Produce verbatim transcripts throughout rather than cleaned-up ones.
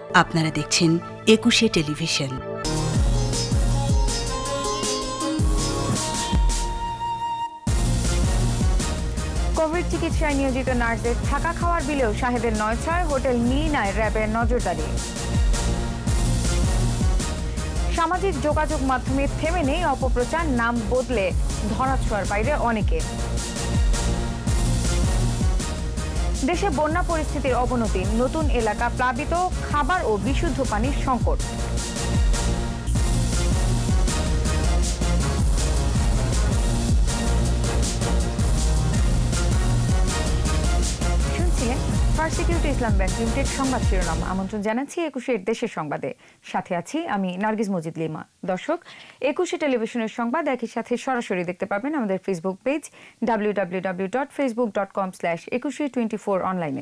আপনারা দেখছেন একুশে টেলিভিশন। কোভিড চিকিৎসায় নিয়োজিত নার্সদের থাকা খাওয়ার বিলেও শাহেদের নয় ছয় হোটেল মিলিনায় র্যাবের নজরদারি। সামাজিক যোগাযোগ মাধ্যমে থেমে নেই অপপ্রচার, নাম বদলে ধরাছোঁয়ার বাইরে অনেকে। দেশে বন্যা পরিস্থিতির অবনতি, নতুন এলাকা প্লাবিত, খাবার ও বিশুদ্ধ পানির সংকট। শুনছিলেন first security Islam bank limited সংবাদ শিরোনাম। আমন্ত্রণ জানাচ্ছি একুশের দেশের সংবাদে। সাথে আছি আমি নার্গিস মজিদ লিমা। দর্শক, একুশে টেলিভিশনের সংবাদ একই সাথে সরাসরি দেখতে পাবেন আমাদের Facebook page W W W dot facebook dot com slash Ekushey twenty four অনলাইনে।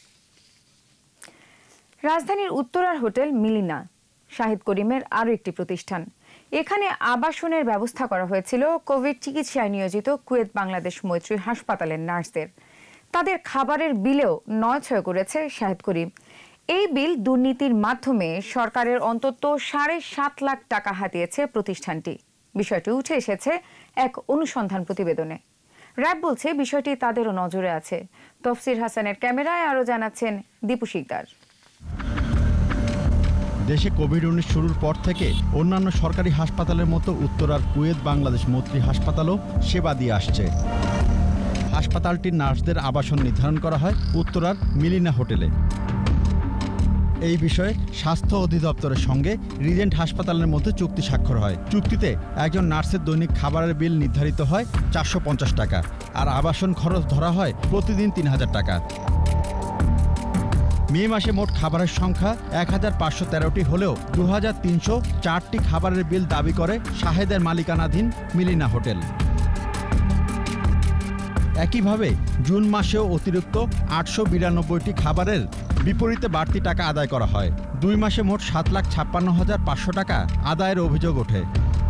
রাজধানীর উত্তরার হোটেল মিলিনা শাহিদ করিমের আরও একটি প্রতিষ্ঠান। এখানে আবাসনের ব্যবস্থা করা হয়েছিল কোভিড চিকিৎসায় নিয়োজিত কুয়েত বাংলাদেশ মৈত্রী হাসপাতালের নার্সদের। তাদের খাবারের বিলেও নয় ছয় করেছে শাহিদ করিম। এই বিল দুর্নীতির মাধ্যমে সরকারের অন্তত সাড়ে সাত লাখ টাকা হাতিয়েছে প্রতিষ্ঠানটি। বিষয়টি উঠে এসেছে এক অনুসন্ধান প্রতিবেদনে। র্যাব বলছে বিষয়টি তাদেরও নজরে আছে। তফসির হাসানের ক্যামেরায় আরও জানাচ্ছেন দীপু শিকদার। দেশে কোভিড উনিশ শুরুর পর থেকে অন্যান্য সরকারি হাসপাতালের মতো উত্তরার কুয়েত বাংলাদেশ মৈত্রী হাসপাতালও সেবা দিয়ে আসছে। হাসপাতালটির নার্সদের আবাসন নির্ধারণ করা হয় উত্তরার মিলিনা হোটেলে। এই বিষয়ে স্বাস্থ্য অধিদপ্তরের সঙ্গে রিজেন্ট হাসপাতালের মধ্যে চুক্তি স্বাক্ষর হয়। চুক্তিতে একজন নার্সের দৈনিক খাবারের বিল নির্ধারিত হয় চারশো পঞ্চাশ টাকা, আর আবাসন খরচ ধরা হয় প্রতিদিন তিন হাজার টাকা। মে মাসে মোট খাবারের সংখ্যা এক হাজার পাঁচশো তেরোটি হলেও দু হাজার তিনশো চারটি খাবারের বিল দাবি করে শাহেদের মালিকানাধীন মিলিনা হোটেল। একইভাবে জুন মাসেও অতিরিক্ত আটশো বিরানব্বইটি খাবারের বিপরীতে বাড়তি টাকা আদায় করা হয়। দুই মাসে মোট সাত লাখ ছাপ্পান্ন হাজার পাঁচশো টাকা আদায়ের অভিযোগ ওঠে।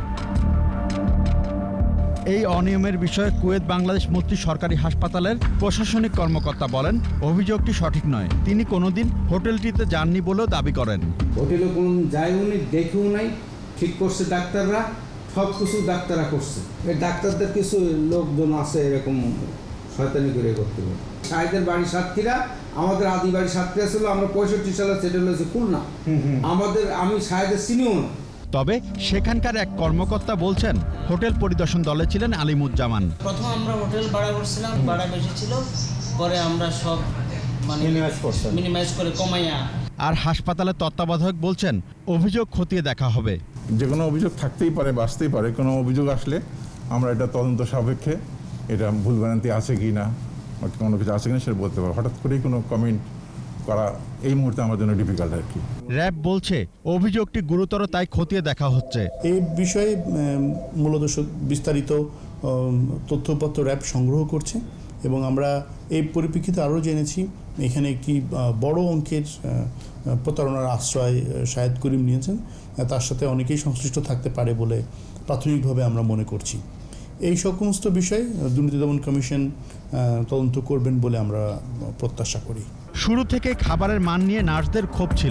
এই অনিয়মের বিষয়ে কুয়েত বাংলাদেশ মৈত্রী সরকারি হাসপাতালের প্রশাসনিক কর্মকর্তা বলেন, অভিযোগটি সঠিক নয়। তিনি কোনোদিন হোটেলটিতে যাননি বলেও দাবি করেন। হোটেলে কোনো যায়ও নি, দেখেও নাই, ঠিক করছে ডাক্তাররা, সব কিছু ডাক্তাররা করছে। এই ডাক্তারদের কিছু লোকজন আছে এরকম শয়তানি করে করতে পারে। শাহেদের বাড়ি সাতক্ষীরা, আমাদের আদি বাড়ি সাতক্ষীরা ছিল। আমরা পঁয়ষট্টি সালে সেটেল হয়েছে খুলনা। আমাদের আমি শাহেদের চিনিও না। তবে সেখানকার এক কর্মকর্তা বলছেন, হোটেল পরিদর্শন দলে ছিলেন আলিমুজ্জামান। প্রথম আমরা হোটেল ভাড়া করছিলাম, ভাড়া বেশি ছিল, পরে আমরা সব মানে মিনিমাইজ করে কমাইয়া। আর হাসপাতালের তত্ত্বাবধায়ক বলছেন, অভিযোগ খতিয়ে দেখা হবে। যে কোনো অভিযোগ থাকতেই পারে, বাঁচতেই পারে। কোনো অভিযোগ আসলে আমরা এটা তদন্ত সাপেক্ষে এটা ভুলভ্রান্তি আছে কি না, কোনো কিছু আছে কিনা সেটা বলতে পারবো। হঠাৎ করেই কোনো কমেন্ট করা এই মুহূর্তে আমার জন্য ডিফিকাল্ট আর কি। র্যাব বলছে অভিযোগটি গুরুতর, তাই খতিয়ে দেখা হচ্ছে। এই বিষয়ে মূলত বিস্তারিত তথ্যপত্র র্যাব সংগ্রহ করছে এবং আমরা এই পরিপ্রেক্ষিতে আরও জেনেছি এখানে একটি বড় অঙ্কের প্রতারণার আশ্রয় শাহেদ করিম নিয়েছেন। তার সাথে অনেকেই সংশ্লিষ্ট থাকতে পারে বলে প্রাথমিকভাবে আমরা মনে করছি। এই সমস্ত বিষয় দুর্নীতি দমন কমিশন তদন্ত করবেন বলে আমরা প্রত্যাশা করি। শুরু থেকে খাবারের মান নিয়ে নার্সদের ক্ষোভ ছিল।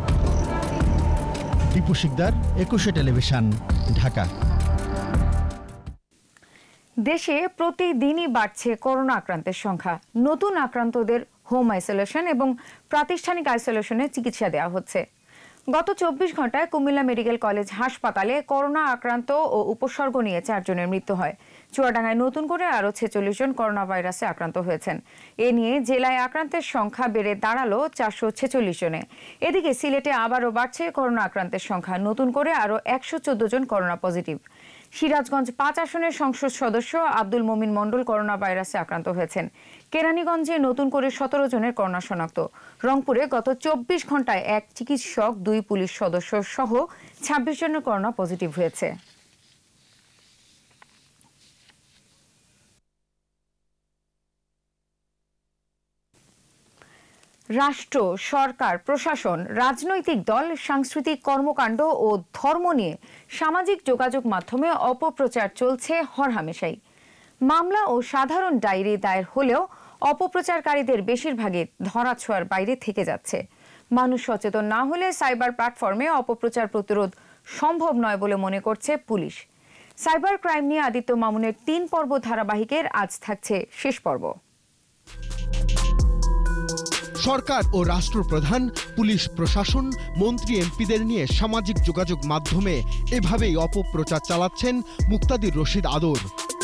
দীপু শিকদার, একুশে টেলিভিশন, ঢাকা। দেশে প্রতিদিনই বাড়ছে করোনা আক্রান্তের সংখ্যা। নতুন আক্রান্তদের হোম আইসোলেশন এবং প্রাতিষ্ঠানিক আইসোলেশনে চিকিৎসা দেওয়া হচ্ছে। গত চব্বিশ ঘন্টায় কুমিল্লা মেডিকেল কলেজ হাসপাতালে করোনা আক্রান্ত ও উপসর্গ নিয়ে চারজনের মৃত্যু হয়। চুয়াডাঙ্গায় নতুন করে আরও ছেচল্লিশ জন করোনা ভাইরাসে আক্রান্ত হয়েছেন। এ নিয়ে জেলায় আক্রান্তের সংখ্যা বেড়ে দাঁড়ালো চারশো ছেচল্লিশ জনে। এদিকে সিলেটে আবারও বাড়ছে করোনা আক্রান্তের সংখ্যা। নতুন করে আরও একশো চোদ্দ জন করোনা পজিটিভ। সিরাজগঞ্জ পাঁচ আসনের সংসদ সদস্য আব্দুল মমিন মণ্ডল করোনা ভাইরাসে আক্রান্ত হয়েছেন। কেরানীগঞ্জে নতুন করে সতেরো জনের করোনা শনাক্ত। রংপুরে গত চব্বিশ ঘন্টায় এক চিকিৎসক, দুই পুলিশ সদস্য সহ ছাব্বিশ জনের করোনা পজিটিভ হয়েছে। রাষ্ট্র, সরকার, প্রশাসন, রাজনৈতিক দল, সাংস্কৃতিক কর্মকাণ্ড ও ধর্ম নিয়ে সামাজিক যোগাযোগ মাধ্যমে অপপ্রচার চলছে হরহামেশাই। মামলা ও সাধারণ ডায়েরি দায়ের হলেও অপপ্রচারকারীদের বেশিরভাগই ধরাছোঁয়ার বাইরে থেকে যাচ্ছে। মানুষ সচেতন না হলে সাইবার প্ল্যাটফর্মে অপপ্রচার প্রতিরোধ সম্ভব নয় বলে মনে করছে পুলিশ। সাইবার ক্রাইম নিয়ে আদিত্য মামুনের তিন পর্ব ধারাবাহিকের আজ থাকছে শেষ পর্ব। সরকার ও রাষ্ট্রপ্রধান, পুলিশ প্রশাসন, মন্ত্রী এমপিদের নিয়ে সামাজিক যোগাযোগ মাধ্যমে এভাবেই অপপ্রচার চালাচ্ছেন মুক্তাদির রশিদ আদর।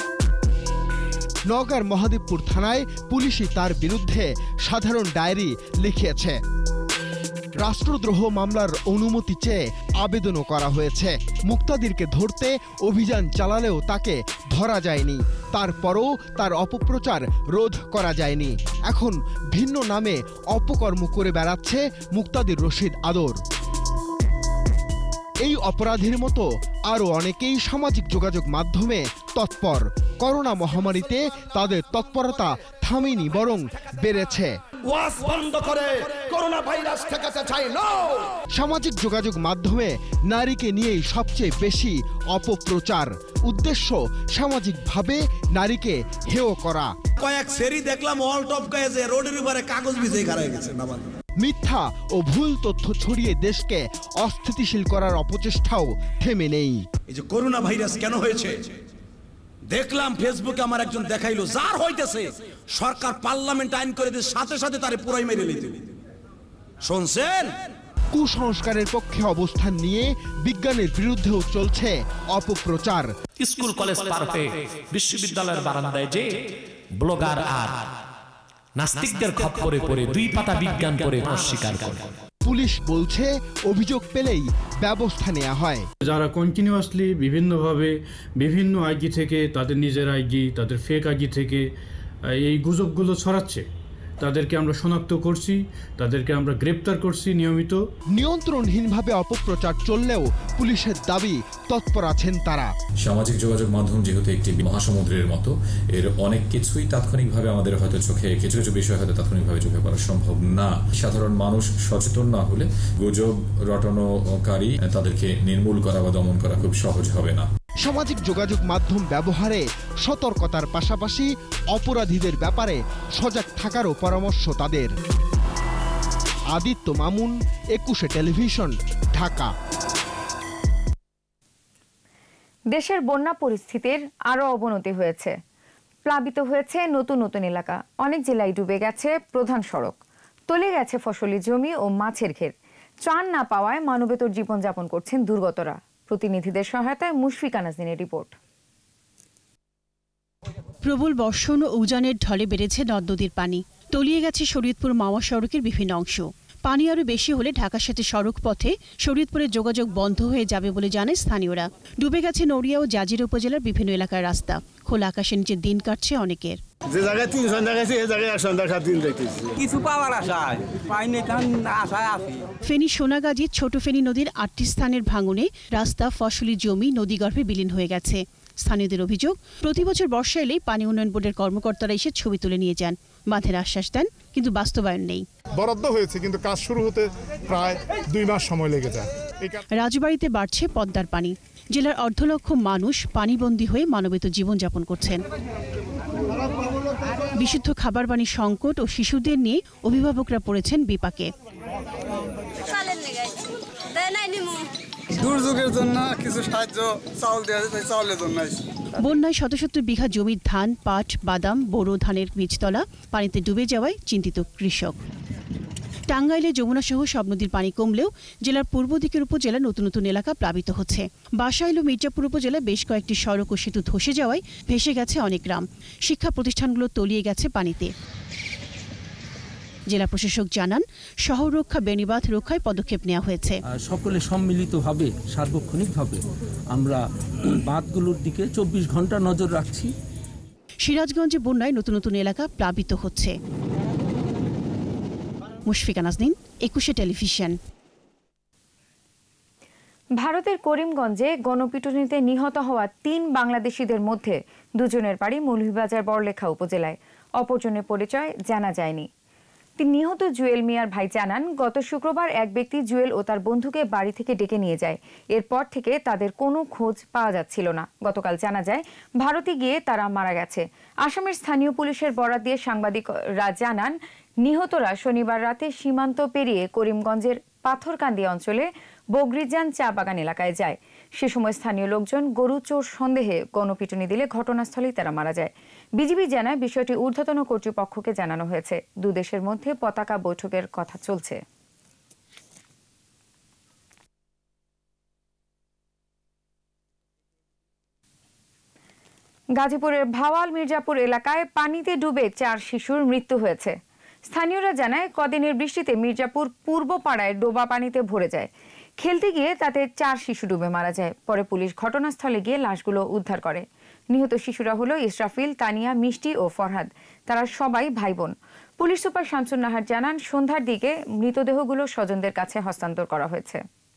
নওগাঁর মহাদেবপুর থানায় পুলিশই তার বিরুদ্ধে সাধারণ ডায়েরি লিখিয়েছে। রাষ্ট্রদ্রোহ মামলার অনুমতি চেয়ে আবেদনও করা হয়েছে। মুক্তাদিরকে ধরতে অভিযান চালালেও তাকে ধরা যায়নি, তারপরও তার অপপ্রচার রোধ করা যায়নি। এখন ভিন্ন নামে অপকর্ম করে বেড়াচ্ছে মুক্তাদির রশিদ আদর। এই অপরাধীর মতো আরও অনেকেই সামাজিক যোগাযোগ মাধ্যমে তৎপর। করোনা মহামারীতে তাদের তৎপরতা থামেনি, বরং বেড়েছে। সামাজিক যোগাযোগ মাধ্যমে নারীকে নিয়েই সবচেয়ে বেশি অপপ্রচার। উদ্দেশ্য সামাজিকভাবে নারীকে হেয় করা। কয়েক সেরি দেখলাম অল টপ গায়ে রোডের উপরে কাগজ ভিজে গাড়ায় গেছে। মিথ্যা ও ভুল তথ্য ছড়িয়ে দেশকে অস্থিতিশীল করার অপচেষ্টাও থেমে নেই। এই যে করোনা ভাইরাস কেন হয়েছে দেখলাম ফেসবুকে আমার একজন দেখাইলো, যার হইতেছে সরকার পার্লামেন্ট আইন করে দিয়ে সাথে সাথে তারে পুরাই মেরে নিতে। শুনছেন? কুসংস্কারের পক্ষে অবস্থান নিয়ে বিজ্ঞানের বিরুদ্ধেও চলছে অপপ্রচার। স্কুল কলেজ পার হয়ে বিশ্ববিদ্যালয়ের বারান্দায় যে ব্লগার আর নাস্তিকদের খপ্পরে পড়ে দুই পাতা বিজ্ঞান করে অস্বীকার করে। পুলিশ বলছে অভিযোগ পেলেই ব্যবস্থা নেওয়া হয়। যারা কন্টিনিউয়াসলি বিভিন্নভাবে বিভিন্ন আইডি থেকে, তাদের নিজের আইডি, তাদের ফেক আইডি থেকে এই গুজবগুলো ছড়াচ্ছে, তাদেরকে আমরা শনাক্ত করছি, তাদেরকে আমরা গ্রেপ্তার করছি নিয়মিত। নিয়ন্ত্রণহীনভাবে অপপ্রচার চললেও পুলিশের দাবি তৎপর আছেন তারা। সামাজিক যোগাযোগ মাধ্যম যেহেতু একটি মহাসমুদ্রের মতো, এর অনেক কিছুই তাৎক্ষণিকভাবে আমাদের হয়তো চোখে, কিছু কিছু বিষয় হয়তো তাৎক্ষণিকভাবে চোখে পড়া সম্ভব না। সাধারণ মানুষ সচেতন না হলে গুজব রটনাকারী তাদেরকে নির্মূল করা বা দমন করা খুব সহজ হবে না। সামাজিক যোগাযোগ মাধ্যম ব্যবহারে সতর্কতার পাশাপাশি অপরাধীদের ব্যাপারে সজাগ থাকারও পরামর্শ তাদের। আদিত্য মামুন, একুশে টেলিভিশন, ঢাকা। দেশের বন্যা পরিস্থিতির আরও অবনতি হয়েছে। প্লাবিত হয়েছে নতুন নতুন এলাকা, অনেক জেলায় ডুবে গেছে প্রধান সড়ক, তলিয়ে গেছে ফসলি জমি ও মাছের ঘের। ত্রাণ না পাওয়ায় মানবেতর জীবনযাপন করছেন দুর্গতরা। প্রতিনিধিদের সহায়তায় মুশফিকা নাজনীনের রিপোর্ট। প্রবল বর্ষণ ও উজানের ঢলে বেড়েছে নদ নদীর পানি, তলিয়ে গেছে শরীয়তপুর মাওয়া সড়কের বিভিন্ন অংশ। পানি আরও বেশি হলে ঢাকার সাথে সড়ক পথে শরীয়তপুরের যোগাযোগ বন্ধ হয়ে যাবে বলে জানায় স্থানীয়রা। ডুবে গেছে নড়িয়া ও জাজিরা উপজেলার বিভিন্ন এলাকার রাস্তা। খোলা আকাশের নিচে দিন কাটছে অনেকের। যে জায়গায় তিন সন্ধ্যা গেছে এই জায়গায় এক সন্ধ্যা সাত দিন দেখতেছি কিছু পাওয়ার আশায় পাইনি, আশায় আছি। ফেনী সোনাগাজী ছোট ফেনী নদীর আটটি স্থানের ভাঙনে রাস্তা, ফসলি জমি নদীগর্ভে বিলীন হয়ে গেছে। স্থানীয়দের অভিযোগ, প্রতি বছর বর্ষা এলেই পানি উন্নয়ন বোর্ডের কর্মকর্তারা এসে ছবি তুলে নিয়ে যান, বাঁধের আশ্বাস দেন, কিন্তু বাস্তবায়ন নেই। বরাদ্দ হয়েছে কিন্তু কাজ শুরু হতে প্রায় দুই মাস সময় লেগে যায়। রাজবাড়িতে বাড়ছে পদ্মার পানি। জেলার অর্ধ লক্ষ মানুষ পানিবন্দী হয়ে মানবেত জীবনযাপন করছেন। বিশুদ্ধ খাবার পানি সংকট ও শিশুদের নিয়ে অভিভাবকরা পড়েছেন বিপাকে। দুর্যোগের জন্য কিছু সাহায্য চাউল দেওয়া যায়, চাউলের জন্য। বন্যায় শত শত বিঘা জমির ধান, পাট, বাদাম, বোরো ধানের বীজতলা পানিতে ডুবে যাওয়ায় চিন্তিত কৃষক। টাঙ্গাইলে যমুনা সহ সব নদীর পানি কমলেও জেলার পূর্ব দিকের উপজেলা নতুন নতুন এলাকা প্লাবিত হচ্ছে। বাসাইল ও মির্জাপুর উপজেলায় বেশ কয়েকটি সড়ক ও সেতু ধসে যাওয়ায় ভেসে গেছে অনেক গ্রাম। শিক্ষা প্রতিষ্ঠানগুলো তলিয়ে গেছে পানিতে। জেলা প্রশাসক জানান, শহর রক্ষা বেড়িবাঁধ রক্ষায় পদক্ষেপ নেওয়া হয়েছে। সকলে সম্মিলিতভাবে সার্বক্ষণিকভাবে আমরা বাঁধগুলোর দিকে চব্বিশ ঘন্টা নজর রাখছি। সিরাজগঞ্জে বন্যায় নতুন নতুন এলাকা প্লাবিত হচ্ছে। মুশফিকা নাজনীন, একুশে টেলিভিশন। ভারতের করিমগঞ্জে গণপিটুনিতে নিহত হওয়া তিন বাংলাদেশিদের মধ্যে দুজনের বাড়ি মৌলভীবাজার বড়লেখা উপজেলায়, অপরজনের পরিচয় জানা যায়নি। তিনি নিহত জুয়েল মিয়ার ভাই জানান, গত শুক্রবার এক ব্যক্তি জুয়েল ও তার বন্ধুকে বাড়ি থেকে ডেকে নিয়ে যায়। এরপর থেকে তাদের কোনো খোঁজ পাওয়া যাচ্ছিল না। গতকাল জানা যায় ভারতে গিয়ে তারা মারা গেছে। আসামের স্থানীয় পুলিশের বরাত দিয়ে সাংবাদিকরা জানান, নিহতরা শনিবার রাতে সীমান্ত পেরিয়ে করিমগঞ্জের পাথরকান্দি অঞ্চলে বগরিজান চা বাগান এলাকায় যায়। সে সময় স্থানীয় লোকজন গরু চোর সন্দেহে গণপিটুনি দিলে ঘটনাস্থলেই তারা মারা যায়। বিজিবি জানায় বিষয়টি ঊর্ধ্বতন কর্তৃপক্ষকে জানানো হয়েছে। দুদেশের মধ্যে পতাকা বৈঠকের কথা চলছে। গাজীপুরের ভাওয়াল মির্জাপুর এলাকায় পানিতে ডুবে চার শিশুর মৃত্যু হয়েছে। স্থানীয়রা জানায় কদিনের বৃষ্টিতে মির্জাপুর পূর্ব পাড়ায় ডোবা পানিতে ভরে যায়। খেলতে গিয়ে তাতে চার শিশু ডুবে মারা যায়। পরে পুলিশ ঘটনাস্থলে গিয়ে লাশগুলো উদ্ধার করে। নিহত শিশুরা হলো ইসরাফিল, তানিয়া, মিষ্টি ও ফরহাদ। তারা সবাই ভাই বোন। পুলিশ সুপার শামসুন নাহার জানান, সন্ধ্যার দিকে মৃতদেহগুলো স্বজনদের কাছে হস্তান্তর করা হয়েছে।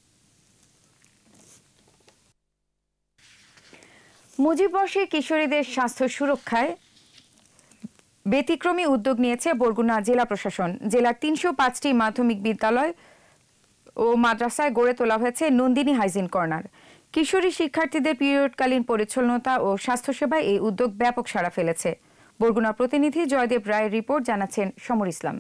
মুজিববর্ষে কিশোরীদের স্বাস্থ্য সুরক্ষায় ব্যতিক্রমী উদ্যোগ নিয়েছে বরগুনা জেলা প্রশাসন। জেলার তিনশো পাঁচটি মাধ্যমিক বিদ্যালয় ও মাদ্রাসায় গড়ে তোলা হয়েছে নন্দিনী হাইজিন কর্নার। কিশোরী শিক্ষার্থীদের পিরিয়ডকালীন পরিচ্ছন্নতা ও স্বাস্থ্যসেবায় এই উদ্যোগ ব্যাপক সাড়া ফেলেছে। বরগুনা প্রতিনিধি জয়দেব রায়ের রিপোর্ট, জানাচ্ছেন সমর ইসলাম।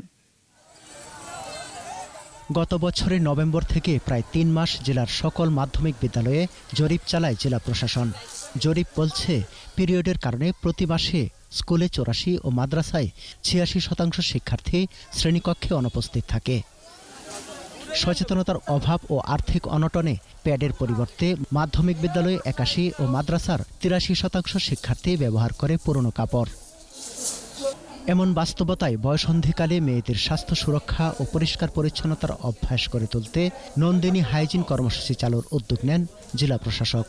গত বছরের নভেম্বর থেকে প্রায় তিন মাস জেলার সকল মাধ্যমিক বিদ্যালয়ে জরিপ চালায় জেলা প্রশাসন। জরিপ বলছে, পিরিয়ডের কারণে প্রতি মাসে স্কুলে চৌরাশি ও মাদ্রাসায় ছিয়াশি শতাংশ শিক্ষার্থী শ্রেণীকক্ষে অনুপস্থিত থাকে। সচেতনতার অভাব ও আর্থিক অনটনে প্যাডের পরিবর্তে মাধ্যমিক বিদ্যালয়ে একাশি ও মাদ্রাসার তিরাশি শতাংশ শিক্ষার্থী ব্যবহার করে পুরনো কাপড়। এমন বাস্তবতায় বয়সন্ধিকালে মেয়েদের স্বাস্থ্য সুরক্ষা ও পরিষ্কার পরিচ্ছন্নতার অভ্যাস করে তুলতে নন্দিনী হাইজিন কর্মসূচি চালুর উদ্যোগ নেন জেলা প্রশাসক।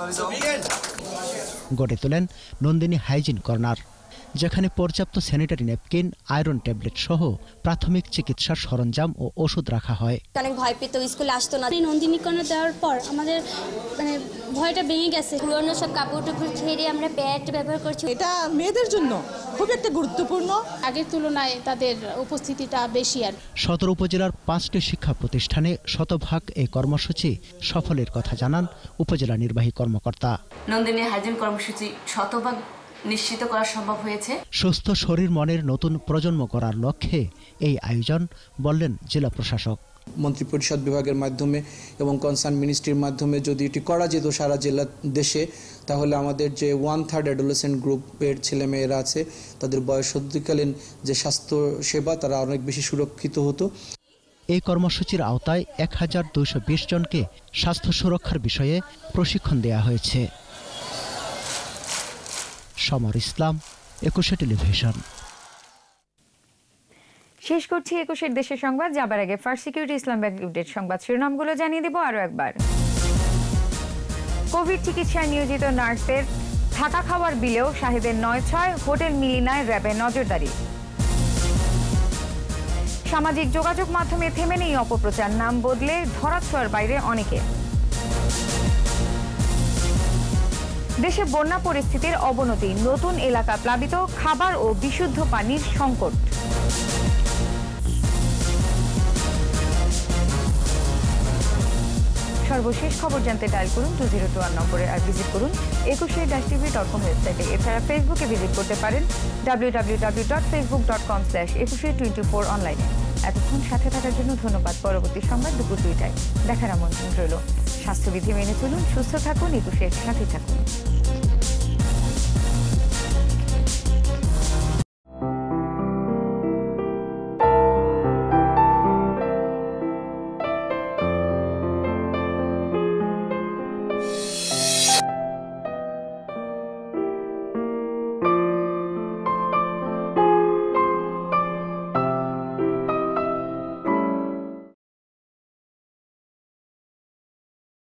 গড়ে তোলেন নন্দিনী হাইজিন কর্নার, যেখানে পর্যাপ্ত স্যানিটারি ন্যাপকিন, আয়রন ট্যাবলেট সহ প্রাথমিক চিকিৎসার সরঞ্জাম ও ওষুধ রাখা হয়। অনেক ভয় পেত, স্কুলে আসতো না। নন্দিনী কর্নার দেওয়ার পর আমাদের মানে ভয়টা ভেঙে গেছে। পুরনো সব কাপড় টাপড় ছেড়ে আমরা প্যাড ব্যবহার করছি। এটা মেয়েদের জন্য খুব একটা গুরুত্বপূর্ণ। আগের তুলনায় তাদের উপস্থিতিটা বেশি। আর সদর উপজেলার পাঁচটি শিক্ষা প্রতিষ্ঠানে শতভাগ এই কর্মসূচি সফলের কথা জানান উপজেলা নির্বাহী কর্মকর্তা। নন্দিনী হাইজিন কর্মসূচি শতভাগ নিশ্চিত করা সম্ভব হয়েছে। সুস্থ শরীর মনের নতুন প্রজন্ম করার লক্ষ্যে এই আয়োজন, বললেন জেলা প্রশাসক। মন্ত্রিপরিষদ বিভাগের মাধ্যমে এবং কনসার্ন মিনিস্ট্রির মাধ্যমে যদি এটি করা যেত সারা জেলা দেশে, তাহলে আমাদের যে ওয়ান থার্ড অ্যাডোলেসেন্ট গ্রুপের ছেলেমেয়েরা আছে তাদের বয়সন্ধিকালীন যে স্বাস্থ্য সেবা তারা অনেক বেশি সুরক্ষিত হতো। এই কর্মসূচির আওতায় এক হাজার দুইশো বিশ জনকে স্বাস্থ্য সুরক্ষার বিষয়ে প্রশিক্ষণ দেওয়া হয়েছে। সমর ইসলাম, একুশে টেলিভিশন। শেষ করছি একুশের দেশের সংবাদ। যাবার আগে first security Islam bank limited সংবাদ শিরোনামগুলো জানিয়ে দেব আরো একবার। কোভিড চিকিৎসায় নিয়োজিত নার্সদের থাকা খাওয়ার বিলেও শাহেদের নয় ছয়, হোটেল মিলিনায় র্যাবের নজরদারি। সামাজিক যোগাযোগ মাধ্যমে থেমে নেই অপপ্রচার, নাম বদলে ধরাছোঁয়ার বাইরে অনেকে। দেশে বন্যা পরিস্থিতির অবনতি, নতুন এলাকা প্লাবিত, খাবার ও বিশুদ্ধ পানির সংকট। সর্বশেষ খবর জানতে ডায়াল করুন টু জিরো টু ওয়ান নম্বরে আর ভিজিট করুন একুশে ড্যাশ টিভি ডট কম ওয়েবসাইটে। এছাড়া ফেসবুকে ভিজিট করতে পারেন W W W dot facebook dot com slash Ekushey twenty four অনলাইনে। এতক্ষণ সাথে থাকার জন্য ধন্যবাদ। পরবর্তী সংবাদ দুপুর দুইটায় দেখার আমন্ত্রণ রইল। স্বাস্থ্যবিধি মেনে চলুন, সুস্থ থাকুন, একুশের সাথে থাকুন।